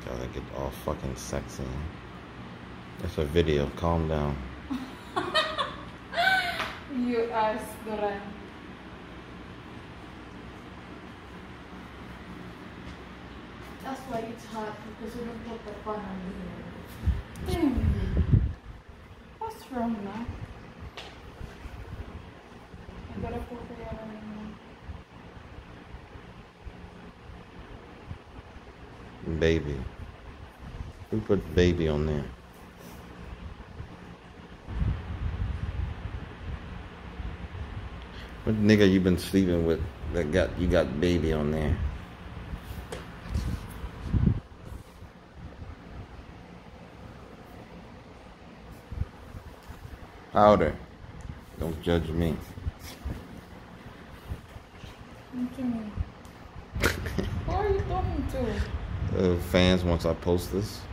Gotta get all fucking sexy. It's a video. Calm down. You asked Duran. That's why it's hot, because you don't put the pan on here. What's wrong now? I gotta put the other one. Baby. Who put baby on there? What nigga you been sleeping with that you got baby on there? Powder. Don't judge me. What do you mean? Who are you talking to? Fans once I post this.